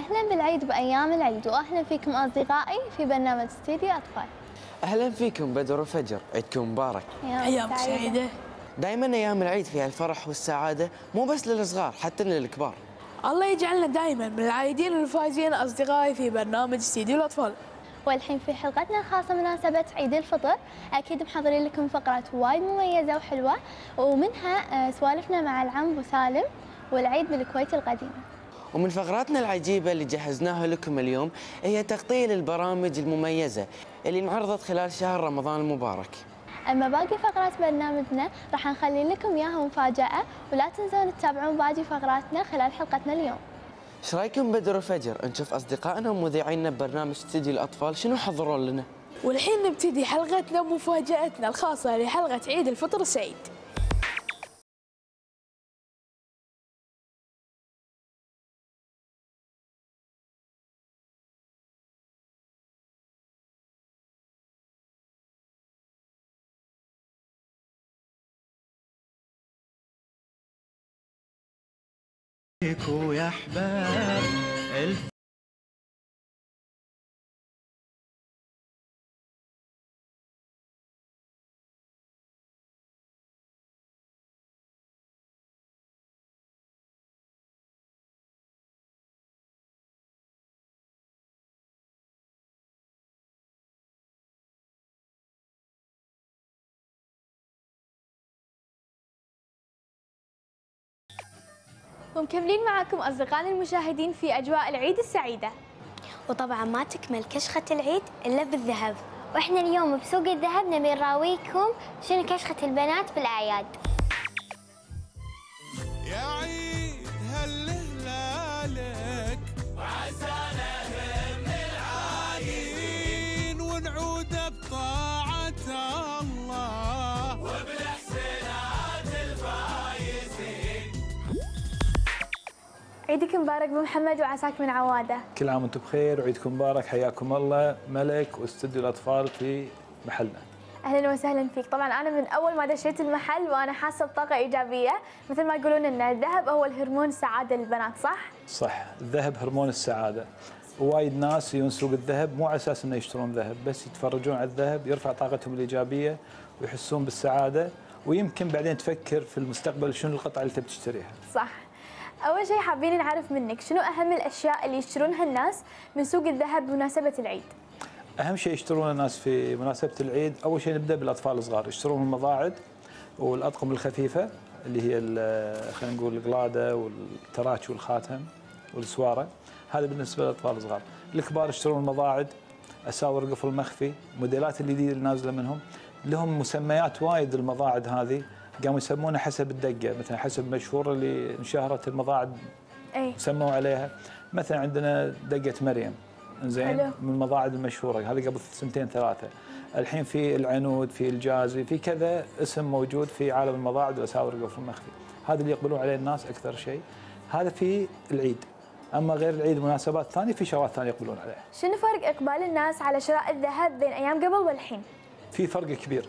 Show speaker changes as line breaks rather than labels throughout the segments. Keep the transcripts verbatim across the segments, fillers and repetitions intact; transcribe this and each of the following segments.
أهلا بالعيد بأيام العيد، وأهلا فيكم أصدقائي في برنامج استديو أطفال.
أهلا فيكم بدر وفجر، عيدكم مبارك.
أيام سعيدة.
دائما أيام العيد فيها الفرح والسعادة، مو بس للصغار حتى للكبار.
الله يجعلنا دائما من العايدين والفايزين أصدقائي في برنامج استديو الأطفال.
والحين في حلقتنا الخاصة مناسبة عيد الفطر، أكيد محضرين لكم فقرات وايد مميزة وحلوة، ومنها سوالفنا مع العم أبو سالم والعيد بالكويت القديمة.
ومن فقراتنا العجيبة اللي جهزناها لكم اليوم هي تغطية للبرامج المميزة اللي انعرضت خلال شهر رمضان المبارك.
أما باقي فقرات برنامجنا راح نخلي لكم إياها مفاجأة، ولا تنسون تتابعون باقي فقراتنا خلال حلقتنا اليوم.
ايش رايكم بدر وفجر نشوف أصدقائنا ومذيعينا ببرنامج استديو الأطفال شنو حضروا لنا؟
والحين نبتدي حلقتنا ومفاجأتنا الخاصة لحلقة عيد الفطر السعيد.
يا احباب الف
ومكملين معاكم أصدقائنا المشاهدين في أجواء العيد السعيدة.
وطبعا ما تكمل كشخة العيد إلا بالذهب، وإحنا اليوم بسوق الذهب نبي نراويكم شنو كشخة البنات بالأعياد.
يا عيد هل هلالك وعسانا هم العايدين، ونعود بطاعة الله وبالإحسانات الفايزين.
عيدك مبارك ابو محمد وعساك من عواده.
كل عام وانتم بخير وعيدكم مبارك. حياكم الله ملك واستديو الاطفال في محلنا.
اهلا وسهلا فيك. طبعا انا من اول ما دشيت المحل وانا حاسه بطاقه ايجابيه، مثل ما يقولون ان الذهب هو الهرمون السعاده للبنات، صح؟
صح، الذهب هرمون السعاده. وايد ناس يجون سوق الذهب مو على اساس انه يشترون ذهب، بس يتفرجون على الذهب يرفع طاقتهم الايجابيه ويحسون بالسعاده، ويمكن بعدين تفكر في المستقبل شنو القطعه اللي تبي تشتريها.
صح. أول شيء حابين نعرف منك شنو أهم الأشياء اللي يشترونها الناس من سوق الذهب بمناسبة العيد؟
أهم شيء يشترونه الناس في مناسبة العيد، أول شيء نبدأ بالأطفال الصغار، يشترون المضاعد والأطقم الخفيفة اللي هي خلينا نقول القلادة والتراتش والخاتم والسوارة، هذا بالنسبة للأطفال الصغار. الكبار يشترون المضاعد، أساور القفل المخفي، موديلات الجديدة اللي نازلة منهم، لهم مسميات وايد المضاعد هذه، قاموا يسمونها حسب الدقه، مثلا حسب المشهوره اللي انشهرت المضاعد
اي
سموا عليها، مثلا عندنا دقه مريم زين من المضاعد المشهوره هذه قبل سنتين ثلاثه. الحين في العنود، في الجازي، في كذا اسم موجود في عالم المضاعد والاساور القفل المخفي، هذا اللي يقبلون عليه الناس اكثر شيء. هذا في العيد. اما غير العيد مناسبات ثانيه في شغلات ثانيه يقبلون عليها.
شنو فرق اقبال الناس على شراء الذهب بين ايام قبل والحين؟
في فرق كبير.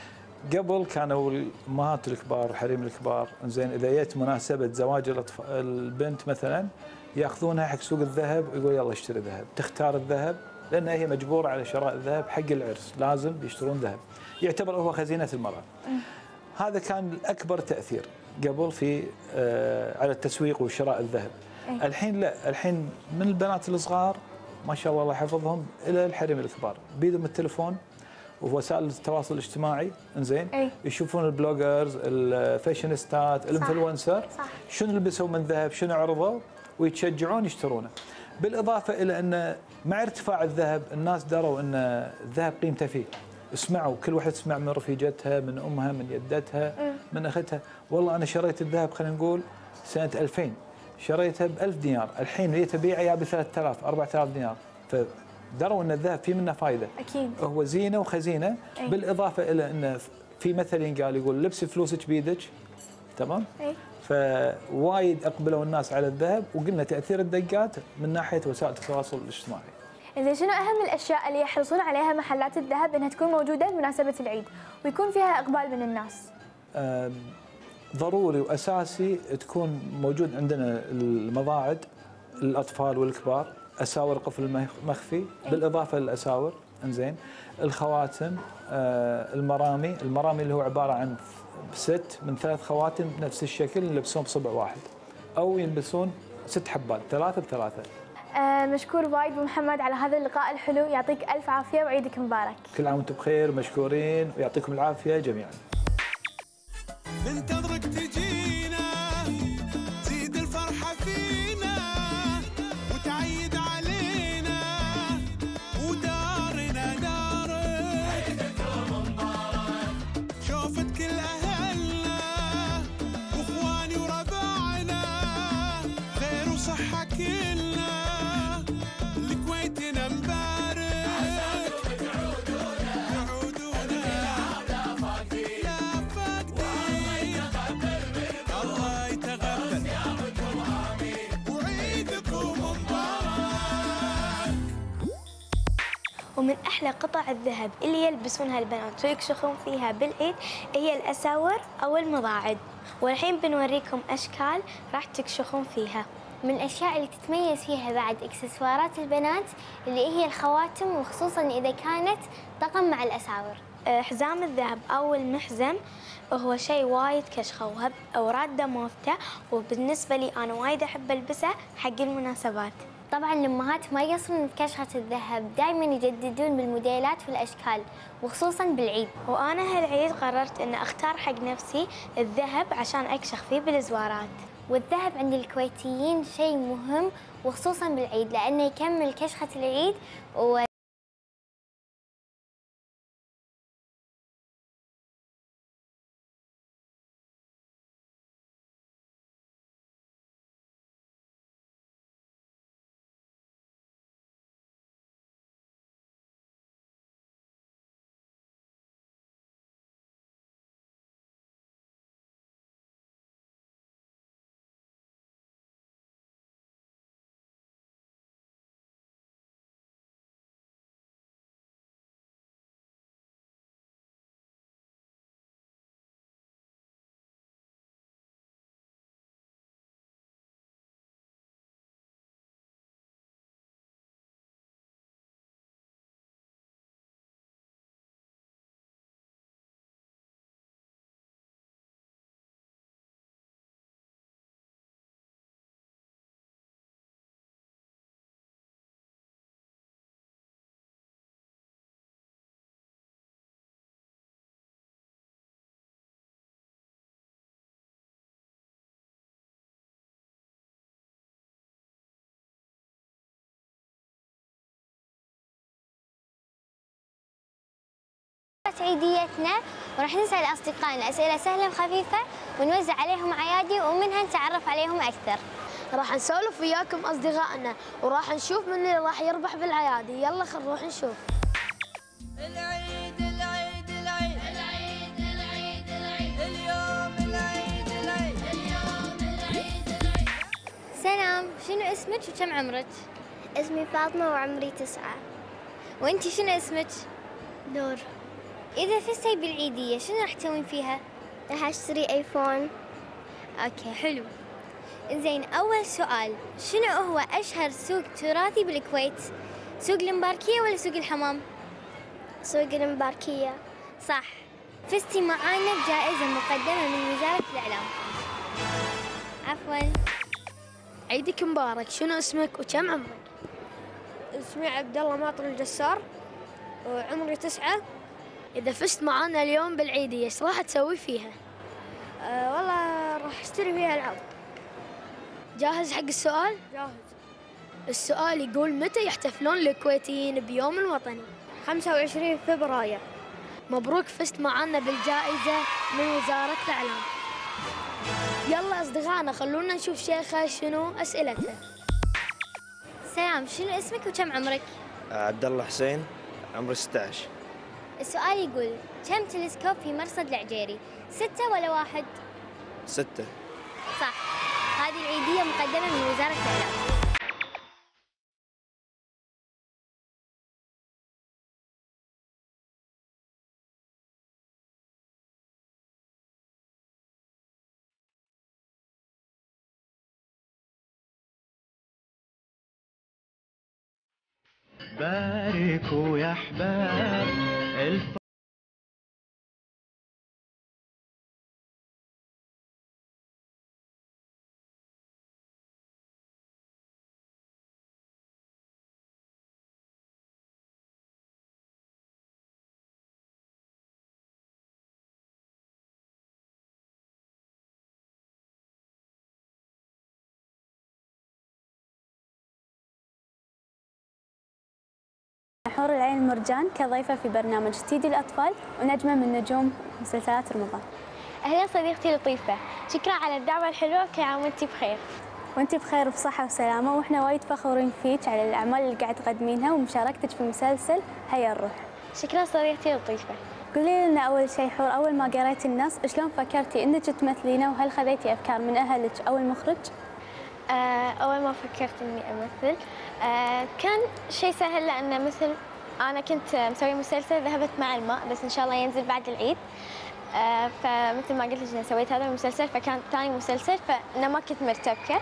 قبل كانوا الامهات الكبار الحريم الكبار زين اذا جت مناسبه زواج الأطفال البنت مثلا ياخذونها حق سوق الذهب ويقول يلا اشتري ذهب، تختار الذهب لان هي مجبوره على شراء الذهب حق العرس، لازم يشترون ذهب، يعتبر هو خزينه المراه. هذا كان اكبر تاثير قبل في آه على التسويق وشراء الذهب. أي. الحين لا، الحين من البنات الصغار ما شاء الله الله يحفظهم الى الحريم الكبار بيدهم التليفون ووسائل التواصل الاجتماعي انزين، يشوفون البلوجرز، الفاشينيستات، الانفلونسر شنو لبسوا من ذهب، شنو عرضوا، ويتشجعون يشترونه. بالاضافه الى ان مع ارتفاع الذهب الناس دروا ان الذهب قيمته فيه، اسمعوا كل واحد تسمع من رفيجتها، من امها، من يدتها، من اختها، والله انا شريت الذهب خلينا نقول سنه ألفين شريته ب ألف دينار، الحين جيت ابيعه يا ب ثلاثة آلاف أربعة آلاف دينار، ف دروا ان الذهب فيه منه فائده.
اكيد.
هو زينه وخزينه. أي. بالاضافه الى انه في مثل ينقال يقول لبسي فلوسك بيدك، تمام؟ اي. فوايد اقبلوا الناس على الذهب، وقلنا تاثير الدقات من ناحيه وسائل التواصل الاجتماعي.
إذا شنو اهم الاشياء اللي يحرصون عليها محلات الذهب انها تكون موجوده بمناسبه العيد ويكون فيها اقبال من الناس؟
ضروري واساسي تكون موجود عندنا المضاعد للاطفال والكبار، اساور قفل مخفي بالاضافه للاساور، انزين. الخواتم، آه المرامي، المرامي اللي هو عباره عن ست من ثلاث خواتم بنفس الشكل يلبسون بصبع واحد، او يلبسون ست حبات، ثلاثه بثلاثه.
آه مشكور وايد ابو محمد على هذا اللقاء الحلو، يعطيك الف عافيه وعيدك مبارك.
كل عام وانتم بخير، مشكورين ويعطيكم العافيه جميعا.
ننتظرك تجينا، زيد الفرحه فينا وتعيد علينا ودارنا دارك. عيدكم مبارك، شوفت كل اهلنا واخواني وربعنا، خير وصحه كلنا لكويتنا مبارك. عساكم تعودونا تعودونا لا فاقدين لا فاقدين، الله يتقبل صيامكم امين وعيدكم مبارك.
ومن أحلى قطع الذهب اللي يلبسونها البنات ويكشخون فيها بالعيد هي الأساور أو المضاعد، والحين بنوريكم أشكال راح تكشخون فيها. من الأشياء اللي تتميز فيها بعد إكسسوارات البنات اللي هي الخواتم، وخصوصاً إذا كانت طقم مع الأساور. حزام الذهب أو المحزم هو شيء وايد كشخة وهب أوراد دموفته، وبالنسبة لي أنا وايد أحب ألبسه حق المناسبات. طبعاً الأمهات ما يقصرون في كشخة الذهب، دائماً يجددون بالموديلات والأشكال وخصوصاً بالعيد. وأنا هالعيد قررت أن أختار حق نفسي الذهب عشان أكشخ فيه بالزوارات. والذهب عند الكويتيين شيء مهم وخصوصاً بالعيد لأنه يكمل كشخة العيد و عيديتنا، وراح نسأل أصدقائنا أسئلة سهلة وخفيفة ونوزع عليهم عيادي ومنها نتعرف عليهم أكثر.
راح نسولف وياكم أصدقائنا وراح نشوف من اللي راح يربح بالعيادي. يلا خل نروح نشوف.
العيد العيد العيد العيد العيد العيد اليوم العيد العيد اليوم العيد العيد.
سلام، شنو اسمك وكم عمرك؟
اسمي فاطمة وعمري تسعة.
وانتي شنو اسمك؟
نور.
إذا فزتي بالعيدية شنو راح تسوين فيها؟
راح اشتري ايفون.
اوكي حلو. زين، أول سؤال، شنو هو أشهر سوق تراثي بالكويت؟ سوق المباركية ولا سوق الحمام؟
سوق المباركية.
صح. فزتي معانا بجائزة مقدمة من وزارة الإعلام. عفواً.
عيدك مبارك، شنو اسمك وكم عمرك؟
اسمي عبد الله ماطر الجسار وعمري تسعة.
إذا فزت معانا اليوم بالعيدية ايش راح تسوي فيها؟
أه والله راح اشتري فيها ألعاب.
جاهز حق السؤال؟
جاهز.
السؤال يقول متى يحتفلون الكويتيين بيوم الوطني؟
خمسة وعشرين فبراير.
مبروك، فزت معانا بالجائزة من وزارة الإعلام. يلا أصدقائنا خلونا نشوف شيخة شنو أسئلتها.
سلام، شنو اسمك وكم عمرك؟
عبد الله حسين، عمري ستة عشر.
السؤال يقول كم تلسكوب في مرصد العجيري؟ ستة ولا واحد؟
ستة.
صح. هذه العيدية مقدمة من وزارة الإعلام.
باركوا يا أحباب الف...
حور العين المرجان كضيفة في برنامج استديو الأطفال ونجمة من نجوم مسلسلات رمضان.
أهلا صديقتي لطيفة، شكرا على الدعوة الحلوة، كل عام وأنتي بخير.
وأنتي بخير وبصحة وسلامة، وإحنا وايد فخورين فيك على الأعمال اللي قاعد تقدمينها ومشاركتك في مسلسل هيا الروح.
شكرا صديقتي لطيفة.
قولي لنا أول شيء حور، أول ما قريتي النص شلون فكرتي إنك تمثلينه، وهل خذيتي أفكار من أهلك أو المخرج؟
آه، أول ما فكرت إني أمثل آه، كان شيء سهل، لأن مثل أنا كنت مسوي مسلسل ذهبت مع الماء، بس إن شاء الله ينزل بعد العيد. آه، فمثل ما قلت لك سويت هذا المسلسل، فكان ثاني مسلسل، فأنا ما كنت مرتبكة،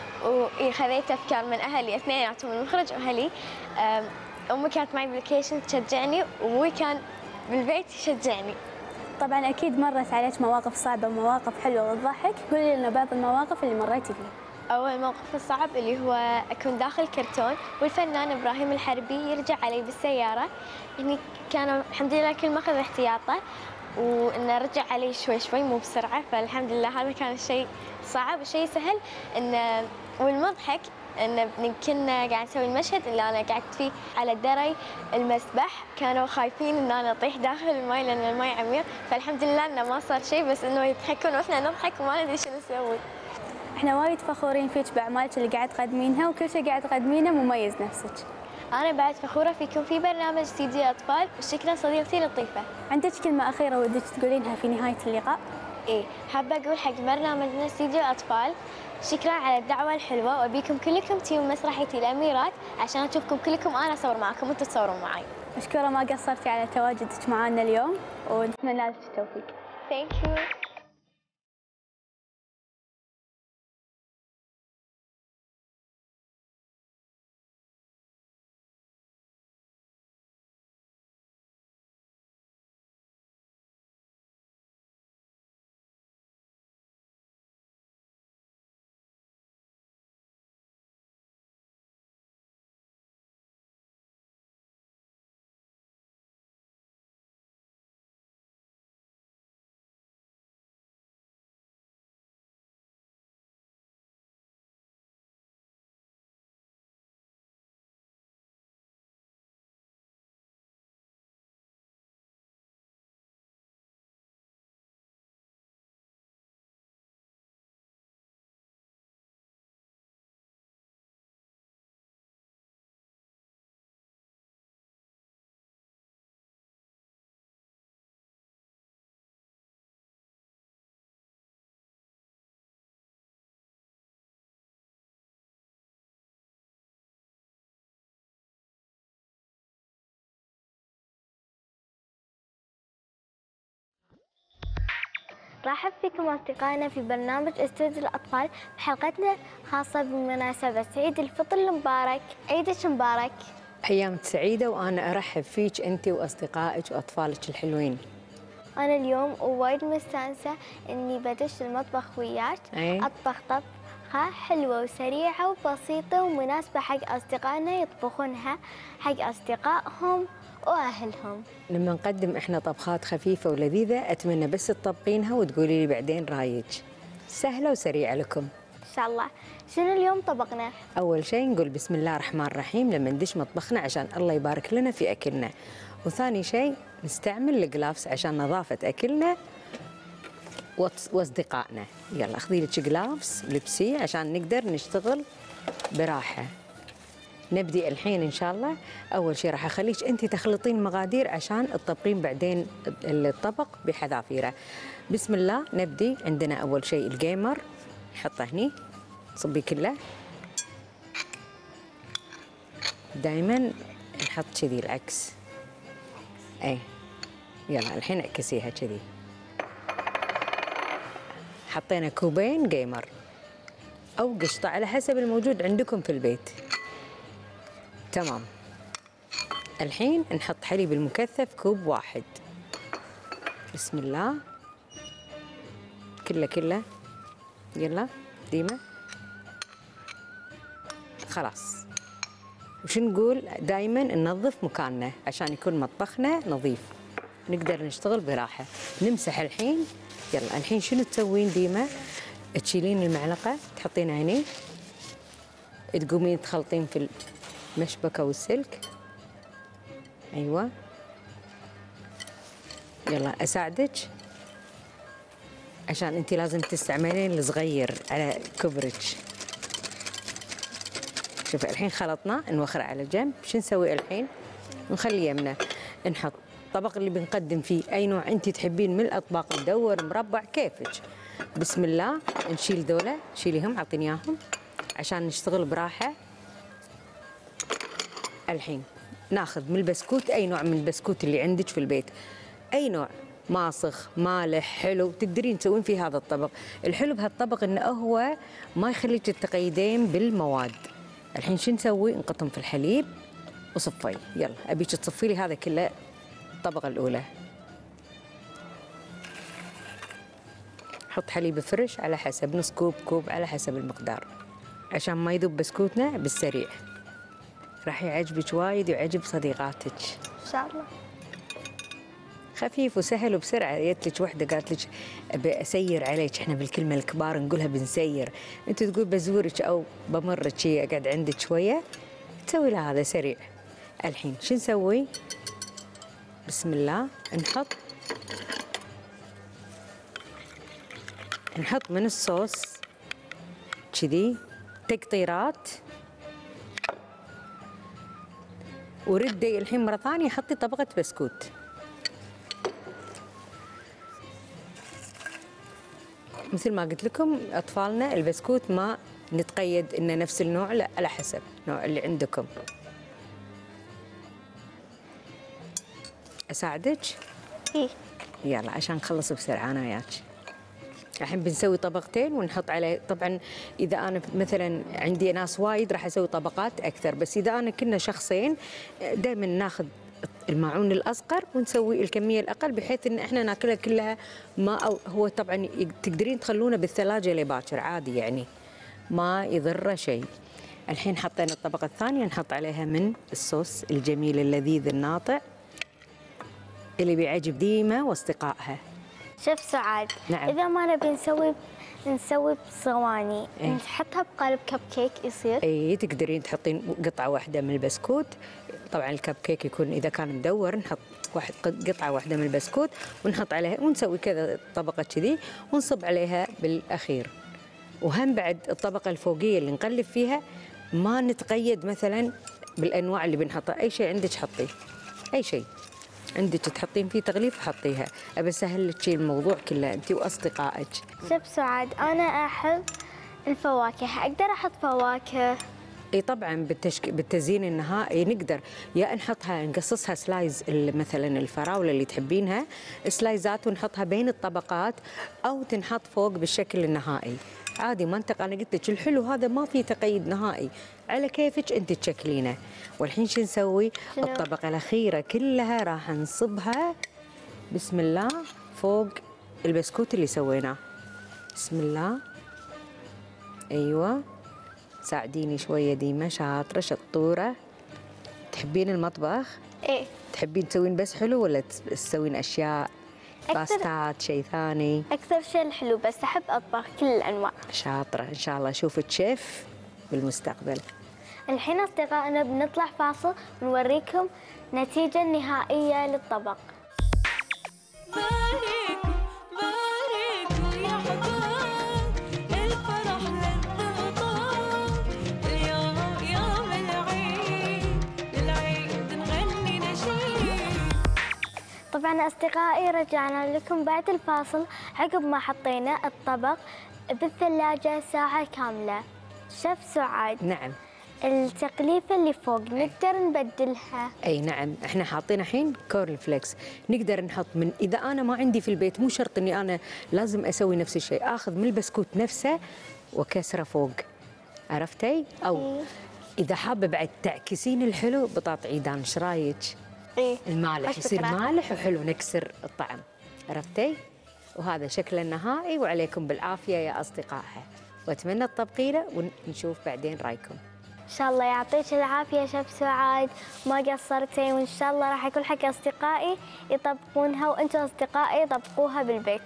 وخذيت أفكار من أهلي اثنيناتهم، المخرج وأهلي. آه، أمي كانت معي باللوكيشن تشجعني، وأبوي كان بالبيت يشجعني.
طبعا أكيد مرت عليك مواقف صعبة ومواقف حلوة وتضحك، قولي لنا بعض المواقف اللي مريتي فيها.
أول موقف الصعب اللي هو أكون داخل كرتون والفنان إبراهيم الحربي يرجع علي بالسيارة، يعني كان الحمد لله كل ما أخذ احتياطه، وإنه رجع علي شوي شوي مو بسرعة، فالحمد لله هذا كان الشيء صعب. الشيء سهل إنه والمضحك إن كنا قاعد نسوي المشهد اللي أنا قعدت فيه على الدري المسبح، كانوا خايفين إن أنا أطيح داخل الماء لأن الماء عميق، فالحمد لله إنه ما صار شيء، بس إنه يضحكون وإحنا نضحك وما ندري شنو نسوي.
احنا وايد فخورين فيك باعمالك اللي قاعد تقدمينها، وكل شيء قاعد تقدمينه مميز نفسك.
انا بعد فخوره فيكم في برنامج استديو الاطفال، وشكرا صديقتي لطيفه.
عندك كلمه اخيره ودك تقولينها في نهايه اللقاء؟
ايه، حابه اقول حق برنامجنا استديو الاطفال شكرا على الدعوه الحلوه، وابيكم كلكم تيجون مسرحيتي الاميرات عشان اشوفكم كلكم، انا اصور معكم وانتم تصورون معي.
مشكوره ما قصرتي على تواجدك معنا اليوم، ونتمنى لك التوفيق.
ثانك يو. رحب فيكم أصدقائنا في برنامج استوديو الأطفال بحلقتنا خاصة بمناسبة عيد الفطر المبارك. عيدك مبارك.
أيام سعيدة، وأنا أرحب فيك أنت وأصدقائك وأطفالك الحلوين.
أنا اليوم وايد مستانسة إني بدش المطبخ وياك، أطبخ طبخة حلوة وسريعة وبسيطة ومناسبة حق أصدقائنا يطبخونها حق أصدقائهم وأهلهم.
لما نقدم إحنا طبخات خفيفة ولذيذة، أتمنى بس تطبقينها وتقولي لي بعدين رايك. سهلة وسريعة لكم
إن شاء الله. شنو اليوم طبقنا؟
أول شيء نقول بسم الله الرحمن الرحيم لما ندش مطبخنا عشان الله يبارك لنا في أكلنا، وثاني شيء نستعمل الجلافز عشان نظافة أكلنا وأصدقائنا. يلا أخذي لك جلافز لبسيه عشان نقدر نشتغل براحة. نبدأ الحين إن شاء الله. أول شيء راح أخليك أنت تخلطين مقادير عشان تطبقين بعدين الطبق بحذافيره. بسم الله نبدأ. عندنا أول شيء الجيمر، نحطه هني، صبي كله. دائما نحط كذي العكس. أي يلا الحين اعكسيها كذي. حطينا كوبين جيمر أو قشطة على حسب الموجود عندكم في البيت. تمام. الحين نحط حليب المكثف كوب واحد. بسم الله. كله كله. يلا ديما. خلاص. وش نقول؟ دائما ننظف مكاننا عشان يكون مطبخنا نظيف، نقدر نشتغل براحة. نمسح الحين. يلا الحين شنو تسوين ديما؟ تشيلين المعلقة تحطين عينيه، تقومين تخلطين في المشبكة والسلك. أيوة. يلا أساعدك عشان أنت لازم تستعملين الصغير على كبرك. شوفي الحين خلطنا، نوخر على جنب. شو نسوي الحين؟ نخلي يمنا. نحط الطبق اللي بنقدم فيه أي نوع أنت تحبين من الأطباق، مدور مربع كيفك. بسم الله. نشيل ذولا، شيليهم أعطيني إياهم عشان نشتغل براحة. الحين ناخذ من البسكوت أي نوع من البسكوت اللي عندك في البيت، أي نوع، ماسخ، مالح، حلو، تقدرين تسوين في هذا الطبق. الحلو بهالطبق إنه هو ما يخليك تتقيدين بالمواد. الحين شو نسوي؟ نقطهم في الحليب وصفي. يلا أبيك تصفي لي هذا كله الطبقة الأولى. حط حليب فرش على حسب، نص كوب كوب على حسب المقدار عشان ما يذوب بسكوتنا بالسريع. راح يعجبك وايد ويعجب صديقاتك
ان شاء الله.
خفيف وسهل وبسرعه. جت لك وحده قالت لك ابي اسير عليك، احنا بالكلمه الكبار نقولها بنسير، انت تقول بزورك او بمرك شي اقعد عندك شويه، تسوي لها هذا سريع. الحين شو نسوي؟ بسم الله. نحط نحط من الصوص كذي تقطيرات، وردي الحين مره ثانيه حطي طبقه بسكوت. مثل ما قلت لكم اطفالنا البسكوت ما نتقيد انه نفس النوع، لا على حسب النوع اللي عندكم. اساعدك؟
ايه.
يلا عشان نخلص بسرعه انا وياك. الحين بنسوي طبقتين ونحط عليه. طبعا اذا انا مثلا عندي ناس وايد راح اسوي طبقات اكثر، بس اذا انا كنا شخصين دائما ناخذ الماعون الاصغر ونسوي الكميه الاقل بحيث ان احنا ناكلها كلها. ما أو هو طبعا تقدرين تخلونه بالثلاجه لباكر عادي، يعني ما يضر شيء. الحين حطينا الطبقه الثانيه، نحط عليها من الصوص الجميل اللذيذ الناطع اللي بيعجب ديما واصدقائها.
شيف سعاد،
نعم.
اذا ما نبي نسوي نسوي بصواني،
إيه؟
نحطها بقالب كب كيك يصير؟
اي تقدرين تحطين قطعه واحده من البسكوت. طبعا الكب كيك يكون اذا كان مدور نحط واحد قطعه واحده من البسكوت ونحط عليها ونسوي كذا طبقه كذي ونصب عليها بالاخير. وهم بعد الطبقه الفوقيه اللي نقلب فيها ما نتقيد مثلا بالانواع اللي بنحطها، اي شيء عندك حطيه، اي شيء عندك تحطين فيه تغليف حطيها. ابى اسهل لك الموضوع كله انت واصدقائك.
شيف سعاد، انا احب الفواكه، اقدر احط فواكه؟
اي طبعا بالتشك... بالتزيين النهائي نقدر يا نحطها نقصصها سلايز، مثلا الفراوله اللي تحبينها سلايزات ونحطها بين الطبقات، او تنحط فوق بالشكل النهائي عادي. منطقه انا قلت لك الحلو هذا ما فيه تقييد نهائي، على كيفك انت تشكلينه. والحين شو نسوي؟ الطبقه الاخيره كلها راح نصبها بسم الله فوق البسكوت اللي سويناه. بسم الله. ايوه ساعديني شويه ديما، شاطره شطوره. تحبين المطبخ؟
ايه.
تحبين تسوين بس حلو ولا تسوين اشياء باستات شيء ثاني؟
اكثر شيء الحلو، بس احب اطبخ كل الانواع. شاطره،
ان شاء الله اشوفك شيف بالمستقبل.
الحين اصدقائنا بنطلع فاصل ونوريكم النتيجه النهائيه للطبق.
باركوا باركوا يا حباب، الفرح للأبطال، اليوم يوم العيد، للعيد نغني نشيد.
طبعا أصدقائي رجعنا لكم بعد الفاصل عقب ما حطينا الطبق بالثلاجة ساعة كاملة. شيف سعاد،
نعم،
التغليفة اللي فوق نقدر نبدلها؟
اي نعم، احنا حاطين الحين كورن فليكس، نقدر نحط من اذا انا ما عندي في البيت، مو شرط اني انا لازم اسوي نفس الشيء، اخذ من البسكوت نفسه وكسره فوق، عرفتي؟ او اذا حابه بعد تعكسين الحلو بطاط عيدان، ايش رايك؟
ايه
المالح يصير مالح وحلو، نكسر الطعم، عرفتي؟ وهذا شكله النهائي، وعليكم بالعافيه يا اصدقائها، واتمنى تطبقينه ونشوف بعدين رايكم.
ان شاء الله يعطيك العافيه شيف سعاد، ما قصرتي، وان شاء الله راح يكون حق اصدقائي يطبقونها، وانتم اصدقائي طبقوها بالبيت.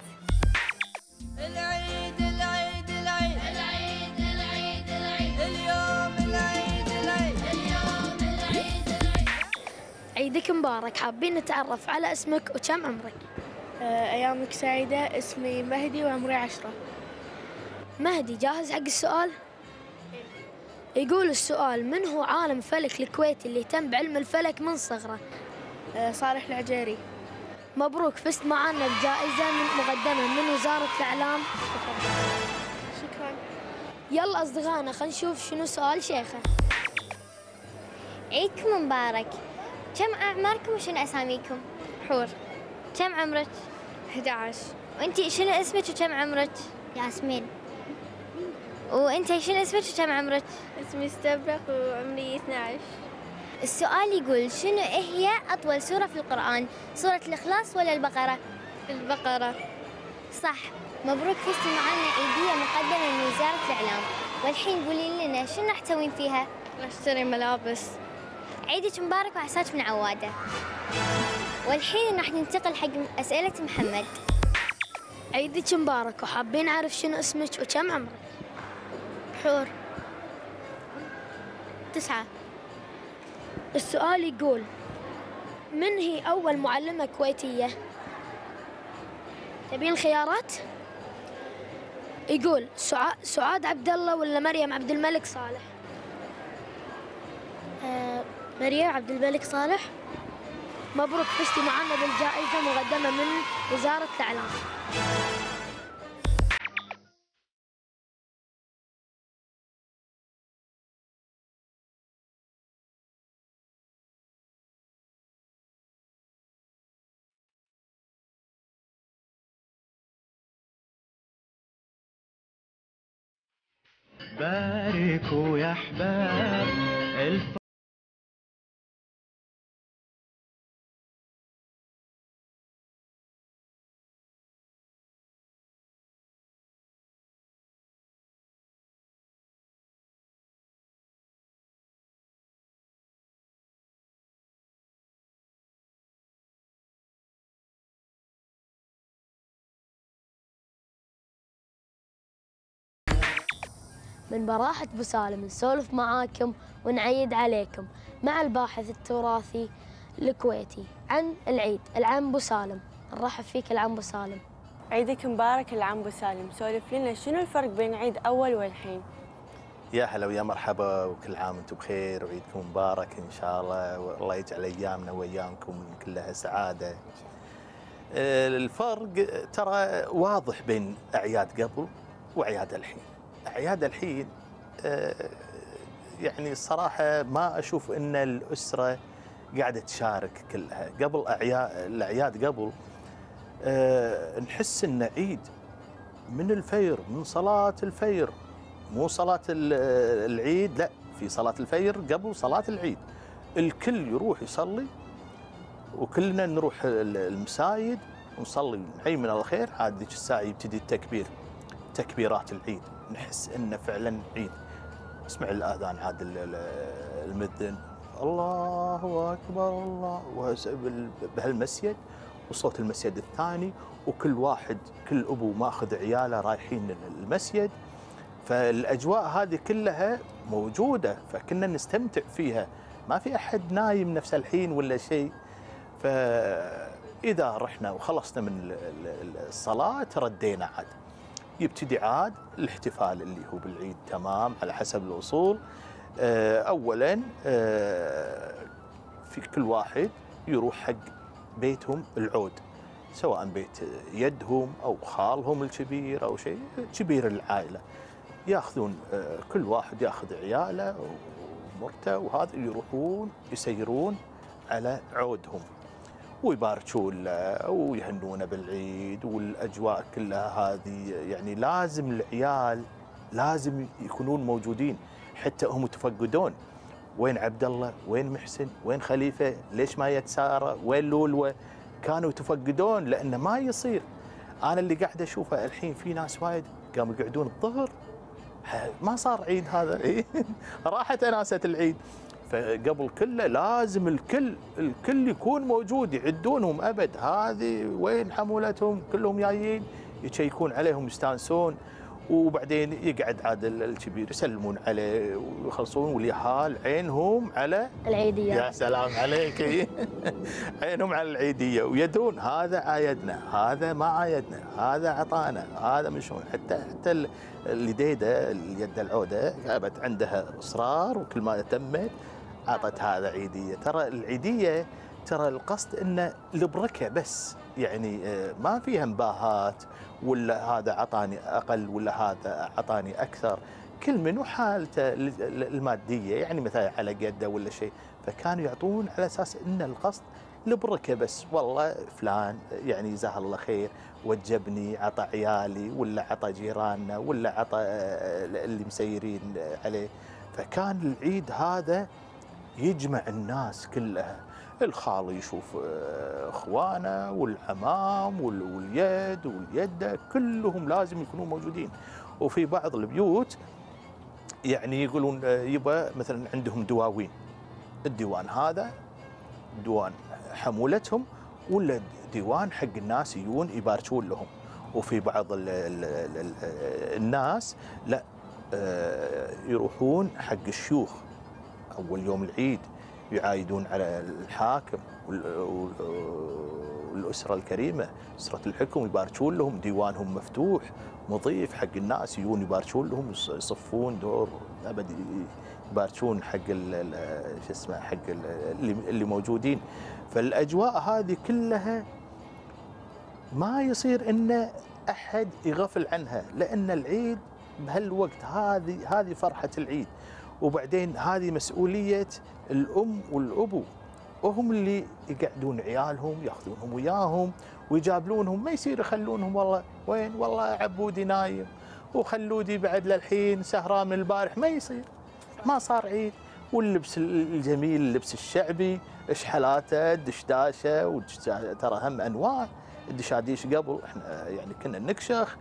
العيد العيد العيد العيد العيد العيد اليوم العيد العيد اليوم العيد العيد.
عيدك مبارك، حابين نتعرف على اسمك وكم عمرك؟
أيامك سعيدة، اسمي مهدي وعمري عشرة.
مهدي، جاهز حق السؤال؟ يقول السؤال: من هو عالم فلك الكويتي اللي اهتم بعلم الفلك من صغره؟
صالح العجيري.
مبروك، فزت معنا بجائزة من مقدمة من وزارة الإعلام.
شكرا.
يلا أصدقائنا خلينا نشوف شنو سؤال شيخة.
عيدكم مبارك، كم أعماركم وشنو أساميكم؟
حور.
كم عمرك؟
أحد عشر.
وأنتي شنو اسمك وكم عمرك؟
ياسمين.
وأنتي شنو اسمك وكم عمرك؟
اسمي استبرق وعمري اثني عشر.
السؤال يقول: شنو هي أطول سورة في القرآن؟ سورة الإخلاص ولا البقرة؟
البقرة.
صح، مبروك، فزتي معنا عيدية مقدمة من وزارة الإعلام. والحين قولي لنا شنو راح تسوين فيها؟
راح اشتري ملابس.
عيدك مبارك وعساك من عوادة. والحين راح ننتقل حق أسئلة محمد.
عيدك مبارك، وحابين نعرف شنو اسمك وكم عمرك؟
حور. تسعة.
السؤال يقول: من هي أول معلمة كويتية؟ تبين الخيارات؟ يقول سعاد سعاد عبد الله ولا مريم عبد الملك صالح؟
آه مريم عبد الملك صالح.
مبروك، فزتي معنا بالجائزة مقدمة من وزارة الإعلام.
باركوا يا احباب الف
من براحة ابو سالم نسولف معاكم ونعيد عليكم مع الباحث التراثي الكويتي عن العيد، العم ابو سالم. نرحب فيك العم ابو سالم.
عيدك مبارك العم ابو سالم، سولف لنا شنو الفرق بين عيد اول والحين؟
يا هلا ويا مرحبا، وكل عام وانتم بخير وعيدكم مبارك ان شاء الله، والله يجعل ايامنا وايامكم كلها سعاده. الفرق ترى واضح بين اعياد قبل واعياد الحين. اعياد الحين يعني الصراحه ما اشوف ان الاسره قاعده تشارك كلها. قبل اعياد الاعياد قبل نحس ان عيد من الفير، من صلاه الفير، مو صلاه العيد، لا، في صلاه الفير قبل صلاه العيد الكل يروح يصلي وكلنا نروح المسايد ونصلي نحي من الخير. عاد ذيك الساعه يبتدي التكبير، تكبيرات العيد، نحس انه فعلا عيد. اسمع الاذان عاد المذن الله اكبر الله بهالمسجد، وصوت المسجد الثاني، وكل واحد كل ابو ماخذ عياله رايحين المسجد، فالاجواء هذه كلها موجوده، فكنا نستمتع فيها، ما في احد نايم نفس الحين ولا شيء. فاذا رحنا وخلصنا من الصلاه ردينا عاد يبتدي عاد الاحتفال اللي هو بالعيد، تمام على حسب الاصول. اولا في كل واحد يروح حق بيتهم العود، سواء بيت يدهم او خالهم الكبير او شيء كبير العائله، ياخذون كل واحد ياخذ عياله ومرته وهذا يروحون يسيرون على عودهم ويباركون له ويهنونه بالعيد والاجواء كلها هذه. يعني لازم العيال لازم يكونون موجودين حتى هم يتفقدون. وين عبد الله؟ وين محسن؟ وين خليفه؟ ليش ما جت ساره؟ وين لولوه؟ كانوا يتفقدون لانه ما يصير. انا اللي قاعد اشوفه الحين في ناس وايد قاموا يقعدون الظهر، ما صار عيد هذا. راحت اناسه العيد. فقبل كله لازم الكل الكل يكون موجود، يعدونهم ابد. هذه وين حمولتهم؟ كلهم جايين يشيكون عليهم يستانسون، وبعدين يقعد عاد الكبير يسلمون عليه ويخلصون، واليهال عينهم على
العيدية.
يا سلام عليك. عينهم على العيدية، ويدرون هذا عايدنا، هذا ما عايدنا، هذا عطانا، هذا من شلون. حتى حتى اليديده اليد العوده ابد عندها اصرار، وكل ما تمت عطت هذا عيديه. ترى العيديه ترى القصد انه البركه بس، يعني ما فيها مباهات ولا هذا عطاني اقل ولا هذا عطاني اكثر، كل منو حالته الماديه، يعني مثلا على قده ولا شيء. فكانوا يعطون على اساس ان القصد البركه بس. والله فلان يعني جزاه الله خير وجبني، عطى عيالي ولا عطى جيراننا ولا عطى اللي مسيرين عليه. فكان العيد هذا يجمع الناس كلها، الخال يشوف اخوانه والعمام واليد واليده، كلهم لازم يكونوا موجودين. وفي بعض البيوت يعني يقولون يبا مثلا عندهم دواوين، الديوان هذا ديوان حمولتهم ولا ديوان حق الناس يجون يباركون لهم. وفي بعض ال ال ال الناس لا يروحون حق الشيوخ اول يوم العيد، يعايدون على الحاكم والاسره الكريمه، اسره الحكم، يباركون لهم، ديوانهم مفتوح مضيف حق الناس يجون يباركون لهم، يصفون دور ابد يباركون حق شو اسمه حق اللي اللي موجودين. فالاجواء هذه كلها ما يصير ان احد يغفل عنها، لان العيد بهالوقت هذه هذه فرحه العيد. وبعدين هذه مسؤوليه الام والابو، وهم اللي يقعدون عيالهم ياخذونهم وياهم ويجابلونهم. ما يصير يخلونهم والله وين والله عبودي نايم وخلودي بعد للحين سهران من البارح، ما يصير، ما صار عيد. واللبس الجميل اللبس الشعبي، اشحالاته، الدشداشه، ترى هم انواع الدشاديش قبل احنا يعني كنا نكشخ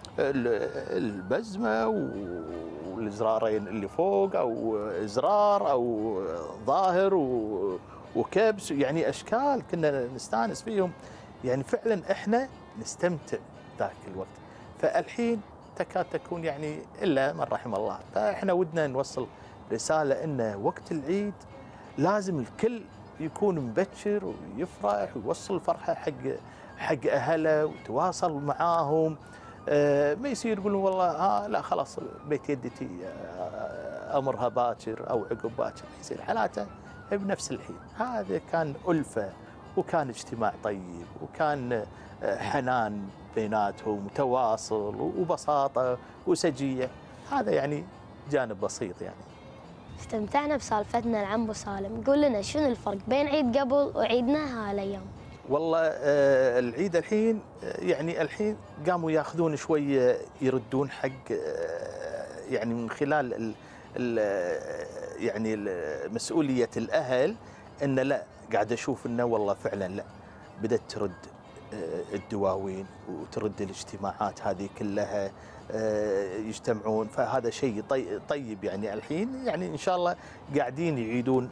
البزمه والزرارين اللي فوق او ازرار او ظاهر وكبس، يعني اشكال كنا نستانس فيهم، يعني فعلا احنا نستمتع ذاك الوقت. فالحين تكاد تكون يعني الا من رحم الله. فاحنا ودنا نوصل رساله ان وقت العيد لازم الكل يكون مبكر ويفرح ويوصل الفرحه حق حق اهله وتواصل معاهم. آه ما يصير يقولون والله آه لا خلاص بيت يدتي آه امرها باكر او عقب باكر، يصير حالاته بنفس الحين. هذا كان ألفة وكان اجتماع طيب وكان آه حنان بيناتهم وتواصل وبساطه وسجيه. هذا يعني جانب بسيط. يعني
استمتعنا بسالفتنا العم ابو سالم، قول لنا شنو الفرق بين عيد قبل وعيدنا هالايام؟
والله آه العيد الحين آه يعني الحين قاموا ياخذون شويه يردون حق آه يعني من خلال ال ال يعني مسؤوليه الاهل، ان لا قاعد اشوف انه والله فعلا لا بدات ترد آه الدواوين وترد الاجتماعات هذه كلها، آه يجتمعون. فهذا شيء طي طيب يعني الحين يعني ان شاء الله قاعدين يعيدون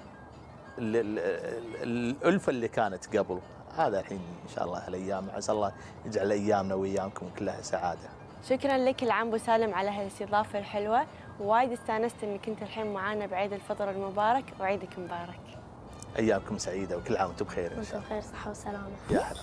الالفه اللي كانت قبل. هذا الحين ان شاء الله هالايام عسى الله يجعل ايامنا وايامكم كلها سعاده.
شكرا لك العم ابو سالم على هالاستضافه الحلوه، ووايد استانست انك انت الحين معانا بعيد الفطر المبارك، وعيدك مبارك.
ايامكم سعيده وكل عام وانتم بخير ان شاء الله.
وانتم بخير صحه وسلامه.
يا هلا.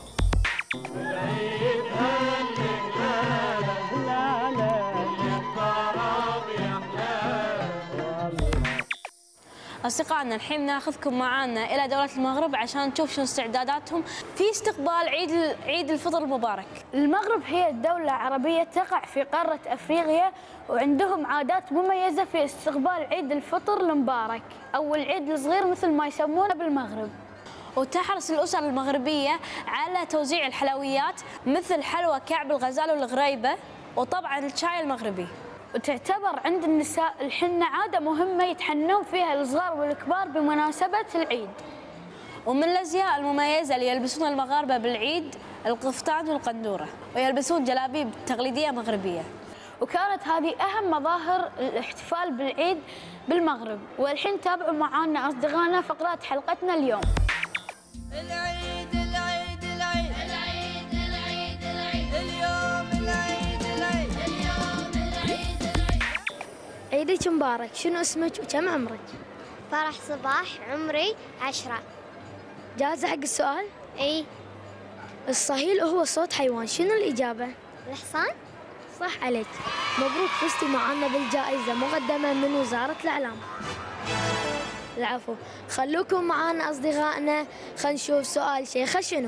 أصدقائنا الحين ناخذكم معانا إلى دولة المغرب عشان نشوف شنو استعداداتهم في استقبال عيد عيد الفطر المبارك.
المغرب هي دولة عربية تقع في قارة أفريقيا، وعندهم عادات مميزة في استقبال عيد الفطر المبارك أو العيد الصغير مثل ما يسمونه بالمغرب.
وتحرص الأسر المغربية على توزيع الحلويات مثل حلوى كعب الغزال والغريبة، وطبعا الشاي المغربي.
وتعتبر عند النساء الحنة عادة مهمة يتحنون فيها الصغار والكبار بمناسبة العيد.
ومن الأزياء المميزة اللي يلبسونها المغاربة بالعيد القفطان والقندورة، ويلبسون جلابيب تقليدية مغربية.
وكانت هذه أهم مظاهر الاحتفال بالعيد بالمغرب. والحين تابعوا معانا أصدقائنا فقرات حلقتنا اليوم.
العيد العيد العيد العيد العيد العيد اليوم العيد العيد اليوم العيد العيد.
عيدك مبارك، شنو اسمك وكم عمرك؟
فرح صباح، عمري عشرة.
جاهزة حق السؤال؟
اي.
الصهيل هو صوت حيوان، شنو الإجابة؟
الحصان؟
صح عليك. مبروك فزتي معنا بالجائزة مقدمة من وزارة الإعلام. العفو. خلوكم معانا أصدقائنا، خلينا نشوف سؤال شيخة شنو؟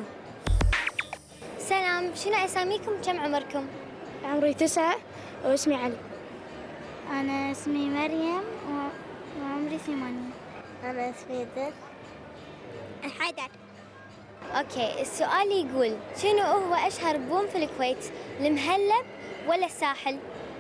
سلام، شنو أساميكم وكم عمركم؟
عمري تسعة واسمي علي.
أنا اسمي مريم وعمري ثمانية.
أنا اسمي در
حيدر. أوكي، السؤال يقول شنو هو أشهر بوم في الكويت؟ المهلب ولا الساحل؟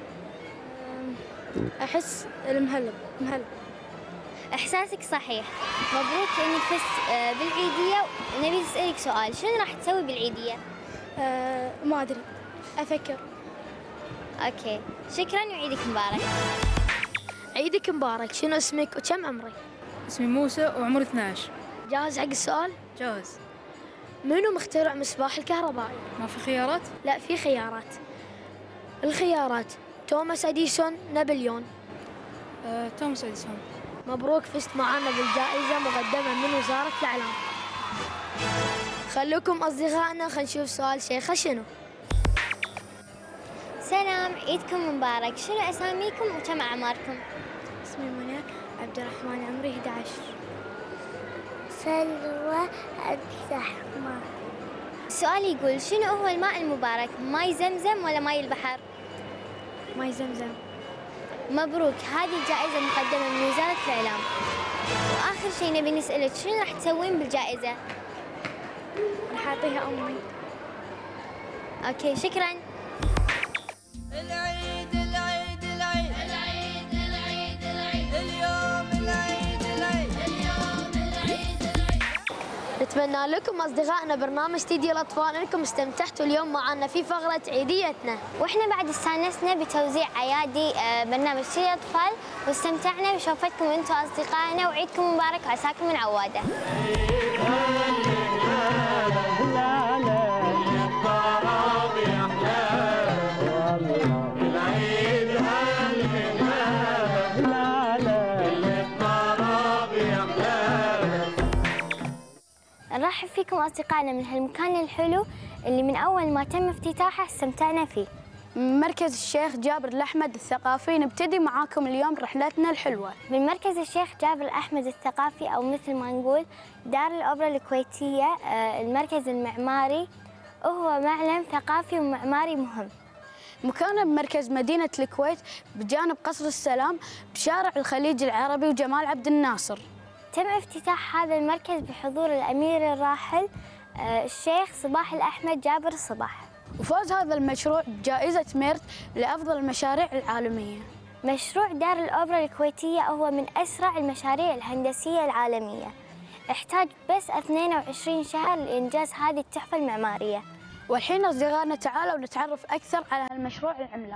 أحس المهلب. مهلب.
إحساسك صحيح. مبروك إنك فزت بالعيدية. نبي نسألك سؤال، شنو راح تسوي بالعيدية؟
أه ما أدري، أفكر.
أوكي، شكراً وعيدك مبارك.
عيدك مبارك، شنو اسمك وكم عمرك؟
اسمي موسى وعمري اثنعش.
جاهز حق السؤال؟
جاهز.
منو مخترع مصباح الكهربائي؟
ما في خيارات؟
لا في خيارات. الخيارات توماس أديسون، نابليون.
أه، توماس أديسون.
مبروك فزت معنا بالجائزة مقدمة من وزارة الإعلام. خلوكم أصدقائنا، خلينا نشوف سؤال شيخة شنو؟
سلام، عيدكم مبارك، شنو أساميكم وكم أعماركم؟
اسمي منى عبد الرحمن، عمري إحدى عشر.
سلوى عبد الرحمن. السؤال يقول شنو هو الماء المبارك؟ ماي زمزم ولا ماي البحر؟
ماي زمزم.
مبروك، هذه الجائزة مقدمة من وزارة الإعلام. وآخر شيء نبي نسألك، شنو راح تسوين بالجائزة؟
راح أعطيها أمي.
أوكي، شكراً.
العيد العيد العيد العيد العيد العيد اليوم العيد العيد اليوم العيد العيد.
نتمنى لكم أصدقائنا برنامج استديو الأطفال أنكم استمتعتوا اليوم معنا في فقرة عيديتنا.
وإحنا بعد استانسنا بتوزيع أيادي برنامج استديو الأطفال، واستمتعنا بشوفتكم أنتم أصدقائنا، وعيدكم مبارك وعساكم من عوادة. نرحب فيكم أصدقائنا من هالمكان الحلو اللي من أول ما تم افتتاحه استمتعنا فيه.
من مركز الشيخ جابر الأحمد الثقافي نبتدي معاكم اليوم رحلتنا الحلوة.
من مركز الشيخ جابر الأحمد الثقافي، أو مثل ما نقول دار الأوبرا الكويتية، المركز المعماري وهو معلم ثقافي ومعماري مهم.
مكانه بمركز مدينة الكويت بجانب قصر السلام بشارع الخليج العربي وجمال عبد الناصر.
تم افتتاح هذا المركز بحضور الأمير الراحل الشيخ صباح الأحمد جابر الصباح.
وفاز هذا المشروع بجائزة ميرت لأفضل المشاريع العالمية.
مشروع دار الأوبرا الكويتية هو من أسرع المشاريع الهندسية العالمية. احتاج بس اثنين وعشرين شهر لإنجاز هذه التحفة المعمارية.
والحين أصدقائنا تعالوا نتعرف أكثر على هالمشروع العملاق.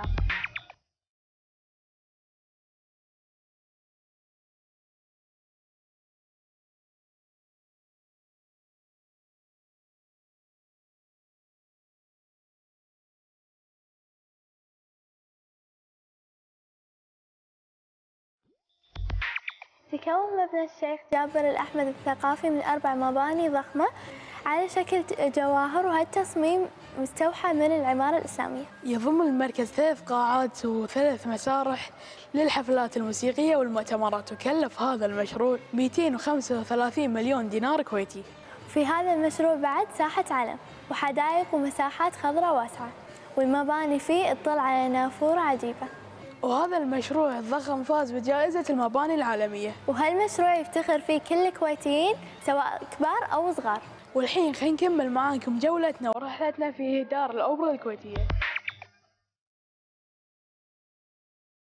تكون مبنى الشيخ جابر الأحمد الثقافي من أربع مباني ضخمة على شكل جواهر، وهالتصميم مستوحى من العمارة الإسلامية.
يضم المركز ثلاث قاعات وثلاث مسارح للحفلات الموسيقية والمؤتمرات، وكلف هذا المشروع مئتين وخمسة وثلاثين مليون دينار كويتي.
في هذا المشروع بعد ساحة علم وحدائق ومساحات خضراء واسعة، والمباني فيه تطل على نافورة عجيبة.
وهذا المشروع الضخم فاز بجائزة المباني العالمية،
وهالمشروع يفتخر فيه كل الكويتيين سواء كبار أو صغار.
والحين خلينا نكمل معاكم جولتنا ورحلتنا في دار الأوبرا الكويتية.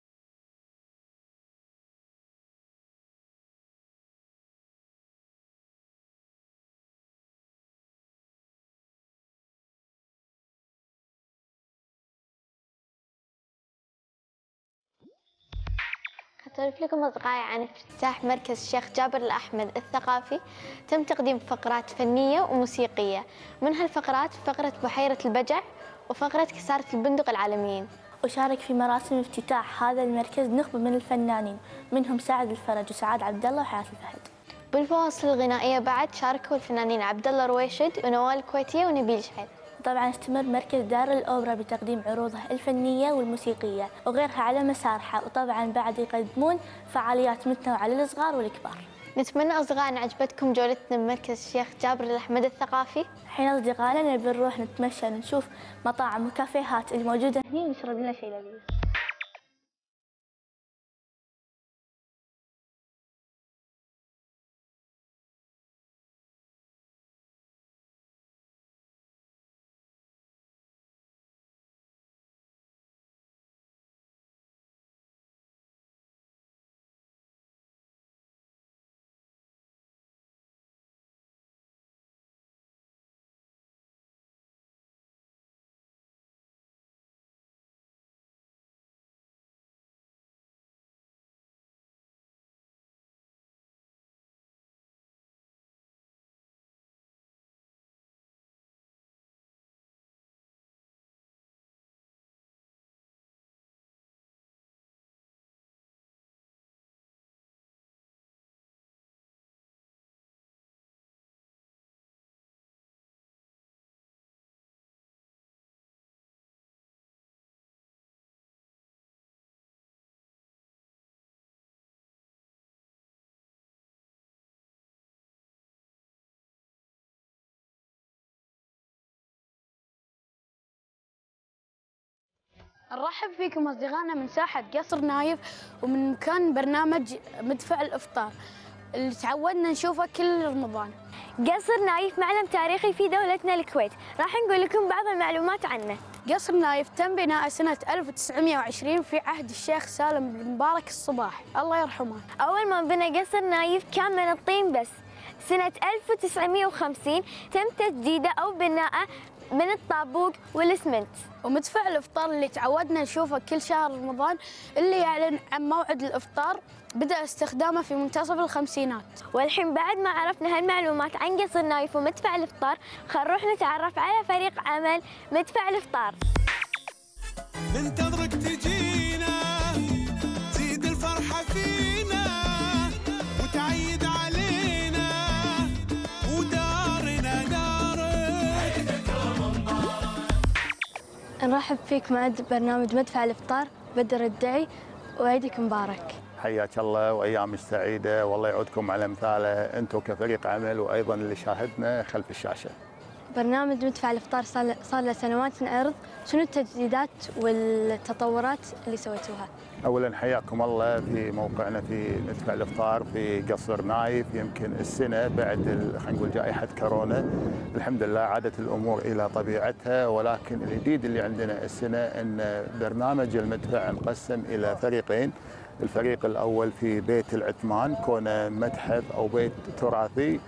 أسولف لكم أصدقائي عن افتتاح مركز الشيخ جابر الأحمد الثقافي. تم تقديم فقرات فنية وموسيقية، منها الفقرات فقرة بحيرة البجع وفقرة كسارة البندق العالميين.
وشارك في مراسم افتتاح هذا المركز نخبة من الفنانين، منهم سعد الفرج وسعاد عبد الله وحياة الفهد.
بالفواصل الغنائية بعد شاركوا الفنانين عبد الله رويشد ونوال الكويتية ونبيل شحيب.
طبعا استمر مركز دار الأوبرا بتقديم عروضه الفنية والموسيقية وغيرها على مسارحه، وطبعا بعد يقدمون فعاليات متنوعة للصغار والكبار.
نتمنى أصدقائي أن عجبتكم جولتنا بمركز الشيخ جابر الأحمد الثقافي.
الحين أصدقائنا نبي نروح نتمشى نشوف مطاعم وكافيهات اللي موجودة هنا ونشرب لنا شيء لذيذ.
نرحب فيكم أصدقائنا من ساحة قصر نايف ومن مكان برنامج مدفع الإفطار اللي تعودنا نشوفه كل رمضان.
قصر نايف معلم تاريخي في دولتنا الكويت، راح نقول لكم بعض المعلومات عنه.
قصر نايف تم بناءه سنة ألف وتسعمئة وعشرين في عهد الشيخ سالم بن مبارك الصباح الله يرحمه.
أول ما بنى قصر نايف كان من الطين بس. سنة ألف وتسعمئة وخمسين تم تجديده أو بناءه من الطابوق والإسمنت.
ومدفع الإفطار اللي تعودنا نشوفه كل شهر رمضان اللي يعلن عن موعد الإفطار بدأ استخدامه في منتصف الخمسينات.
والحين بعد ما عرفنا هالمعلومات عن قصر نايف ومدفع الإفطار، خلينا نروح نتعرف على فريق عمل مدفع الإفطار.
ننتظرك تجينا تزيد الفرحة فينا وتعيد علينا ودارنا دارك.
نرحب فيك مع برنامج مدفع الإفطار بدر الدعي وعيدك مبارك.
حياك الله وايامك سعيده، والله يعودكم على مثاله انتم كفريق عمل وايضا اللي شاهدنا خلف الشاشه.
برنامج مدفع الإفطار صار صار له سنوات نعرض، شنو التجديدات والتطورات اللي سويتوها؟
اولا حياكم الله في موقعنا في مدفع الإفطار في قصر نايف. يمكن السنه بعد خلينا نقول جائحه كورونا الحمد لله عادت الامور الى طبيعتها، ولكن الجديد اللي عندنا السنه ان برنامج المدفع انقسم الى فريقين. الفريق الأول في بيت العثمان كونه متحف أو بيت تراثي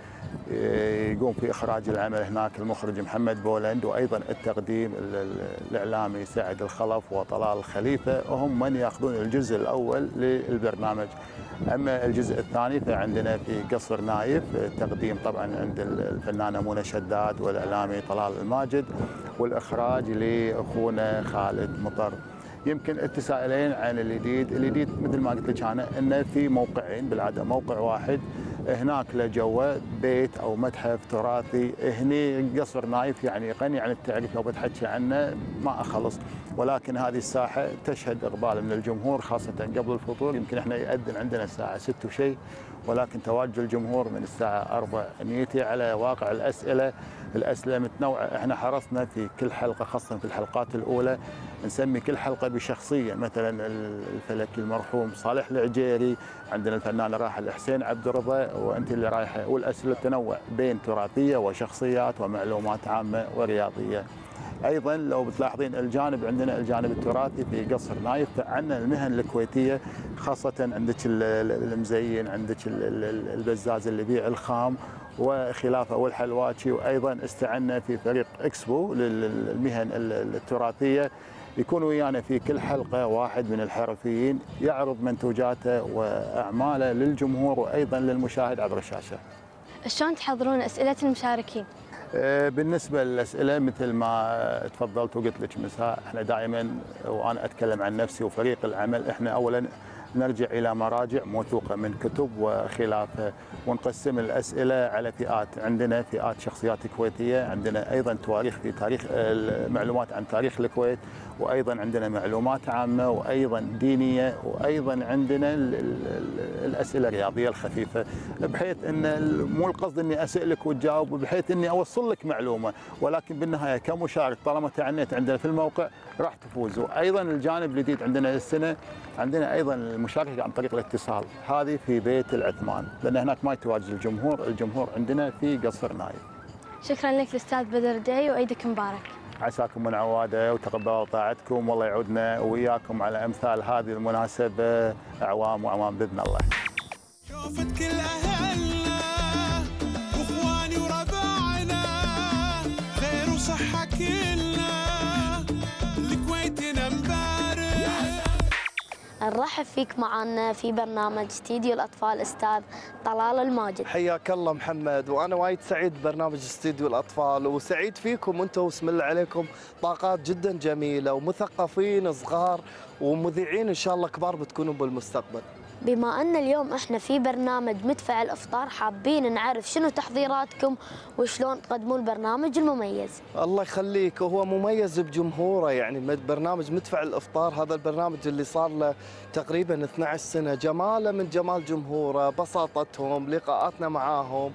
يقوم في إخراج العمل هناك المخرج محمد بولند، وأيضا التقديم الإعلامي سعد الخلف وطلال الخليفة، وهم من يأخذون الجزء الأول للبرنامج. أما الجزء الثاني فعندنا في قصر نايف التقديم طبعا عند الفنانة منى شداد والإعلامي طلال الماجد، والإخراج لأخونا خالد مطر. يمكن تسائلين عن الجديد، الجديد مثل ما قلت لك انا انه في موقعين بالعاده، موقع واحد هناك له جوه بيت او متحف تراثي، هني قصر نايف يعني غني عن التعريف لو بتحكي عنه ما اخلص، ولكن هذه الساحه تشهد اقبال من الجمهور خاصه قبل الفطور. يمكن احنا يأذن عندنا الساعه ستة وشيء، ولكن تواجد الجمهور من الساعه أربعة. نيتي على واقع الاسئله، الاسئله متنوعه، احنا حرصنا في كل حلقه خاصه في الحلقات الاولى نسمي كل حلقه بشخصيه، مثلا الفلكي المرحوم صالح العجيري، عندنا الفنان الراحل حسين عبد الرضا، وانت اللي رايحه، والاسئله تنوع بين تراثيه وشخصيات ومعلومات عامه ورياضيه. ايضا لو بتلاحظين الجانب عندنا الجانب التراثي في قصر نايف عندنا المهن الكويتيه، خاصه عندك المزين، عندك البزاز اللي يبيع الخام وخلافه والحلواتي، وايضا استعنا في فريق اكسبو للمهن التراثيه
يكون ويانا في كل حلقة واحد من الحرفيين يعرض منتوجاته وأعماله للجمهور وأيضا للمشاهد عبر الشاشة.
شلون تحضرون أسئلة المشاركين؟
بالنسبة للأسئلة مثل ما تفضلت وقلت لك مساء، احنا دائما وأنا أتكلم عن نفسي وفريق العمل، احنا أولا نرجع إلى مراجع موثوقة من كتب وخلافه، ونقسم الأسئلة على فئات. عندنا فئات شخصيات كويتية، عندنا أيضا تواريخ في تاريخ المعلومات عن تاريخ الكويت، وأيضا عندنا معلومات عامة وأيضا دينية، وأيضا عندنا الأسئلة الرياضية الخفيفة، بحيث أن مو القصد أني أسألك وتجاوب، بحيث أني أوصل لك معلومة، ولكن بالنهاية كمشارك طالما تعنيت عندنا في الموقع راح تفوز. وأيضا الجانب الجديد عندنا السنة عندنا أيضا المشاركة عن طريق الاتصال، هذه في بيت العثمان، لأن هناك ما يتواجد الجمهور، الجمهور عندنا في قصر نايف.
شكرا لك الأستاذ بدر داي وعيدك مبارك.
عساكم من عواده وتقبل طاعتكم، والله يعودنا وإياكم على أمثال هذه المناسبة أعوام وأعوام بإذن الله.
شوفت كل أهلنا وإخواني وربعنا خير وصحة كلنا لكويتنا مبارك.
نرحب فيك معنا في برنامج استديو الأطفال أستاذ طلال الماجد.
حياك الله محمد، وأنا وايد سعيد ببرنامج استديو الأطفال، وسعيد فيكم أنتم واسم الله عليكم، طاقات جدا جميلة ومثقفين صغار ومذيعين إن شاء الله كبار بتكونوا بالمستقبل.
بما أن اليوم إحنا في برنامج مدفع الإفطار، حابين نعرف شنو تحضيراتكم وشلون تقدمون البرنامج المميز.
الله يخليك، وهو مميز بجمهوره، يعني برنامج مدفع الإفطار هذا البرنامج اللي صار له تقريبا اثنعش سنة، جماله من جمال جمهوره، بساطتهم، لقاءاتنا معاهم،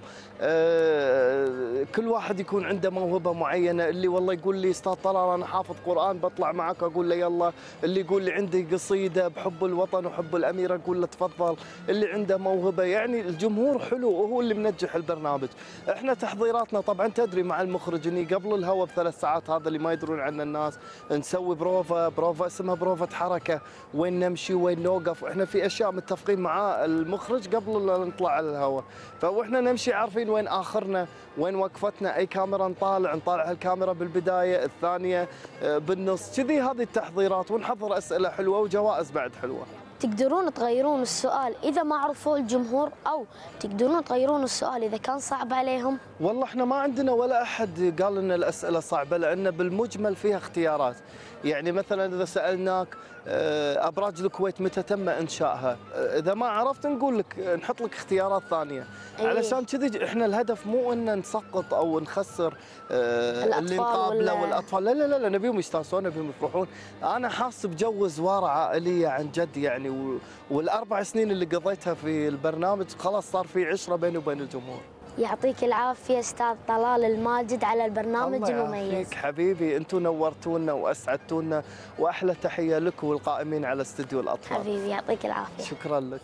أه كل واحد يكون عنده موهبة معينة، اللي والله يقول لي أستاذ طلال أنا حافظ قرآن بطلع معك أقول له يلا، اللي يقول لي عندي قصيدة بحب الوطن وحب الأميرة أقول له تفضل، اللي عنده موهبة، يعني الجمهور حلو وهو اللي منجح البرنامج. احنا تحضيراتنا طبعا تدري مع المخرج اني قبل الهواء بثلاث ساعات، هذا اللي ما يدرون عنه الناس، نسوي بروفا بروفا اسمها بروفة حركة، وين نمشي وين نوقف، احنا في اشياء متفقين مع المخرج قبل لا نطلع على الهواء، فاحنا نمشي عارفين وين اخرنا، وين وقفتنا، اي كاميرا نطالع نطالع هالكاميرا بالبداية، الثانية بالنص، كذي هذه التحضيرات، ونحضر اسئلة حلوة وجوائز بعد حلوة.
تقدرون تغيرون السؤال إذا ما عرفوه الجمهور، أو تقدرون تغيرون السؤال إذا كان صعب عليهم؟
والله احنا ما عندنا ولا أحد قال لنا الأسئلة صعبة، لأن بالمجمل فيها اختيارات. يعني مثلا إذا سألناك أبراج الكويت متى تم إنشائها، إذا ما عرفت نقول لك نحط لك اختيارات ثانية. أيه. علشان كذي احنا الهدف مو ان نسقط او نخسر اللي نقابله والاطفال، لا لا لا نبيهم يستانسون، نبيهم يفرحون. انا حاس بجو زواره عائليه عن جد يعني، والاربع سنين اللي قضيتها في البرنامج خلاص صار في عشره بيني وبين الجمهور.
يعطيك العافيه استاذ طلال الماجد على البرنامج المميز.
الله يعافيك حبيبي، انتم نورتونا واسعدتونا، واحلى تحيه لك والقائمين على استديو الاطفال.
حبيبي يعطيك العافيه.
شكرا لك.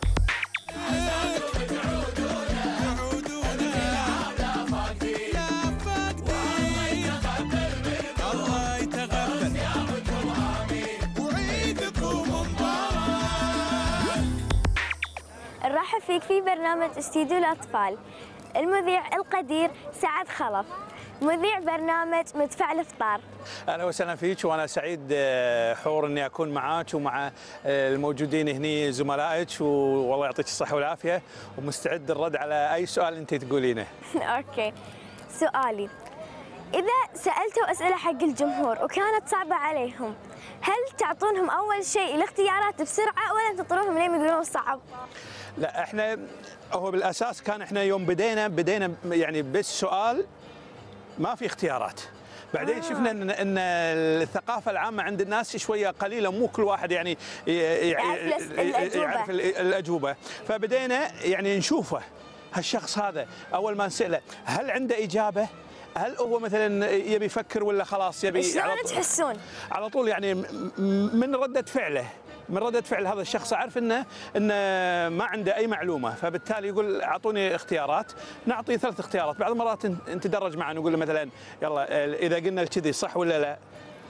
نرحب فيك في برنامج استديو الأطفال المذيع القدير سعد خلف، مذيع برنامج مدفع الإفطار.
اهلا وسهلا فيك، وانا سعيد حور اني اكون معاك ومع الموجودين هني زملائك، والله يعطيك الصحه والعافيه، ومستعد الرد على اي سؤال انت تقولينه.
اوكي، سؤالي إذا سألتوا أسئلة حق الجمهور وكانت صعبة عليهم، هل تعطونهم أول شيء الاختيارات بسرعة ولا تنطروهم لين يقولون صعب؟
لا احنا هو بالأساس كان احنا يوم بدينا بدينا يعني بس سؤال ما في اختيارات. بعدين آه. شفنا ان ان الثقافه العامه عند الناس شويه قليله، مو كل واحد يعني
يعرف الأجوبة.
يعرف الاجوبه، فبدينا يعني نشوفه هالشخص هذا اول ما نساله هل عنده اجابه؟ هل هو مثلا يبي يفكر ولا خلاص يبي؟
شلون تحسون؟
على طول يعني من ردة فعله، من ردة فعل هذا الشخص اعرف انه انه ما عنده اي معلومه، فبالتالي يقول اعطوني اختيارات، نعطيه ثلاث اختيارات، بعض المرات نتدرج معه نقول له مثلا يلا اذا قلنا كذي صح ولا لا؟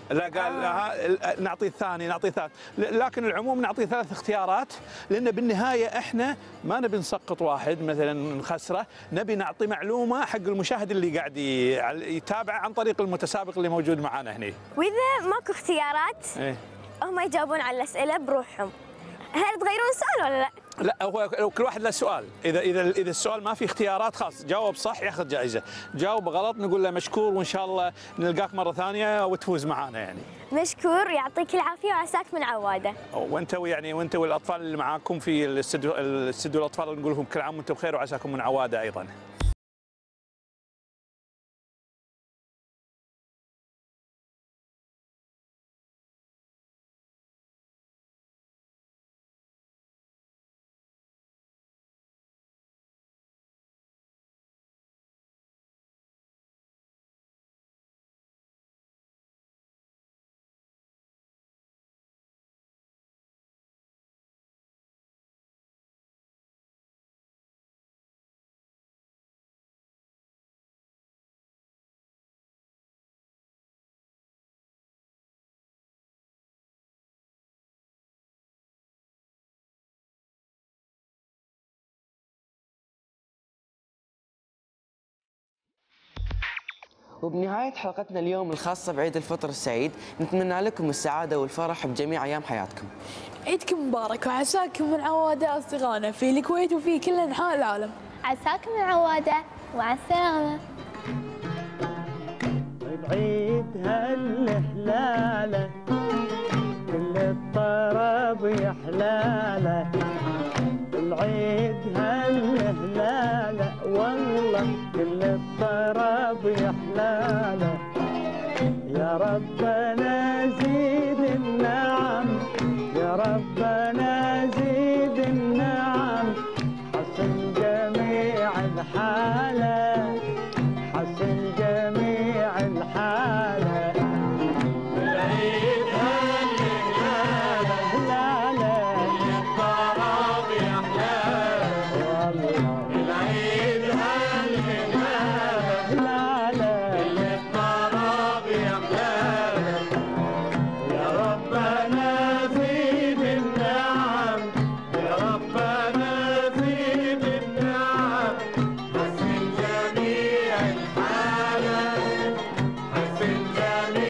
لا قال آه. نعطيه الثاني نعطيه ثالث، لكن العموم نعطيه ثلاث اختيارات، لان بالنهايه احنا ما نبي نسقط واحد مثلا نخسره، نبي نعطي معلومه حق المشاهد اللي قاعد يتابع عن طريق المتسابق اللي موجود معنا هنا.
واذا ماكو اختيارات
ايه
هم يجاوبون على الاسئله بروحهم، هل تغيرون السؤال ولا لا؟
لا هو كل واحد له سؤال، اذا اذا اذا السؤال ما فيه اختيارات خلاص جاوب صح ياخذ جائزه، جاوب غلط نقول له مشكور وان شاء الله نلقاك مره ثانيه وتفوز معانا يعني.
مشكور يعطيك العافيه وعساك من عواده.
وانت يعني وانت والاطفال اللي معاكم في الاستديو الاستديو الاطفال نقول لهم كل عام وانتم بخير وعساكم من عواده ايضا.
وبنهاية حلقتنا اليوم الخاصة بعيد الفطر السعيد، نتمنى لكم السعادة والفرح بجميع أيام حياتكم.
عيدكم مبارك وعساكم من عواده أصدقائنا في الكويت وفي كل أنحاء العالم.
عساكم من عواده وعلى السلامة.
بعيد هالهلالة كل الطرب يا حلالة، العيد هالهلالة والله كل الطرب يا حلالة، يا ربنا